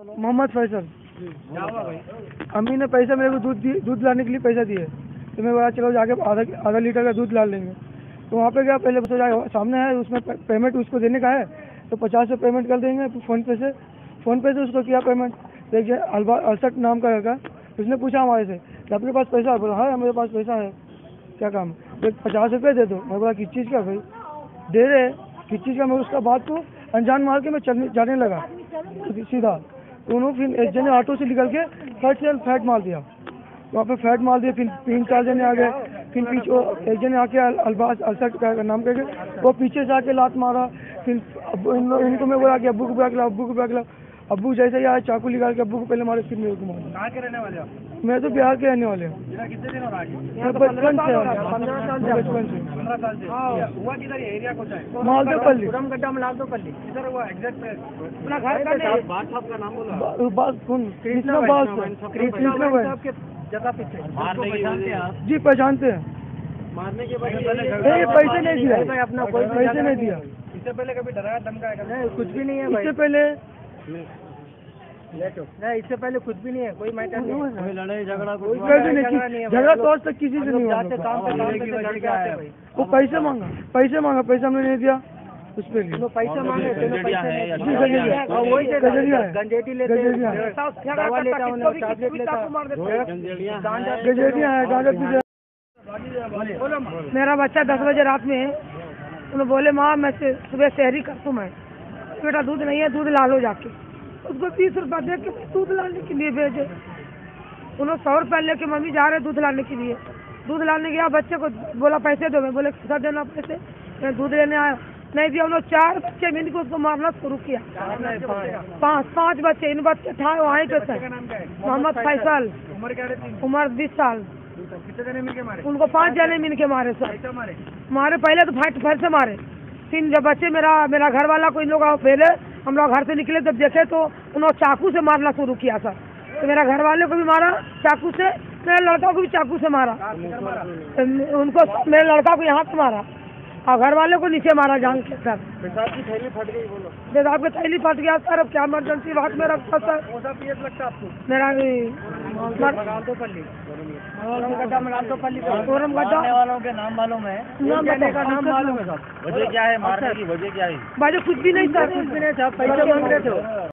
मोहम्मद फैसल। क्या हुआ भाई? अम्मी ने पैसा मेरे को दूध लाने के लिए पैसा दिए, तो मैं बोला चलो जाके आधा लीटर का दूध ला लेंगे। तो वहाँ पे गया, पहले सोचा सामने है, उसमें पेमेंट उसको देने का है तो 50 से पेमेंट कर देंगे फ़ोन पे से उसको किया पेमेंट। तो एक अलसट नाम का लड़का, उसने पूछा हमारे से कि आपके पास पैसा है? बोला हाँ मेरे पास पैसा है, क्या काम है? तो 50 रुपये दे दो। मैं बोला किस चीज़ का भाई? दे रहे किस चीज़ का? मैं उसका बात को अनजान मार के मैं जाने लगा सीधा। तो उन्होंने फिर एक जने ऑटो से निकल के फैट मार दिया, वहाँ पे फैट मार दिया। फिर 3-4 जने आ गए, फिर पीछे एक जने आके अल्बास अलसट का नाम करके वो पीछे से आके लात मारा। फिर इनको मैं बोला कि अब्बू को बुला के लाओ। अब्बू जैसे ही आए चाकू निकाल के अब्बू को पहले मारे, फिर मेरे को मारा। कहाँ के रहने वाले आप? मैं तो बिहार के रहने वाले हूँ। कितने दिन हो रहा है? बचपन से 15 साल से। हुआ किधर ये एरिया कौन सा है? मालदोपल्ली। किधर हुआ एग्जैक्ट? अपना घर का बात साहब का नाम बोला। कृष्णा जगह पीछे पहचानते हैं आप? जी पहचानते हैं। मारने के बाद पैसे नहीं दिया, अपना कोई पैसे नहीं दिया। इससे पहले कभी डराया धमकाया? नहीं कुछ भी नहीं है। इससे पहले नहीं, इससे पहले कुछ भी नहीं है, कोई मैटर नहीं है, कोई लड़ाई झगड़ा झगड़ा तो आज तक किसी से नहीं हुआ। वो पैसे मांगा, पैसा हमने नहीं दिया उस पे लिए। पैसे मांगे गंजेटिया है, गांजा। मेरा बच्चा 10 बजे रात में उन्होंने बोले माँ मैं सुबह शहरी कर दूँ। मैं बेटा दूध नहीं है, दूध ला लो जाके। उसको 30 रुपया दे के दूध लाने के लिए भेजे। उन्होंने 100 रुपया लेके मम्मी जा रहे दूध लाने के लिए। दूध लाने गया, बच्चे को बोला पैसे दो। मैं बोले कितना देना पैसे? मैं दूध लेने आया, नहीं दिया। उन्होंने 4 बच्चे मिल के उसको मारना शुरू किया। 5 बच्चे, इन बच्चे था वहीं पे थे। मोहम्मद फैसल, उम्र 20 साल। कितने जने मिलके मारे? उनको 5 जने मिल के मारे सर। मारे पहले तो फाइट से मारे। फिर जब बच्चे मेरा घर वाला को इन लोग पहले हम लोग घर से निकले तब देखे तो उन्होंने चाकू से मारना शुरू किया सर। तो मेरा घर वाले को भी मारा चाकू से, मेरे लड़का को भी चाकू से मारा। उनको मेरे लड़का को यहाँ पे मारा और घर वाले को नीचे मारा जान के सर। पेशाब की थैली फट गई बोलो। पेशाब की थैली फट गया सर। अब क्या इमरजेंसी बात में रखा सर। कौन सा पीएस लगता आपको? मेरा वालों के नाम मालूम है? नाम मालूम है? वजह क्या है मारने की? वजह क्या है? वजह कुछ भी नहीं सर, कुछ भी नहीं सर। पैसे मांग रहे थे।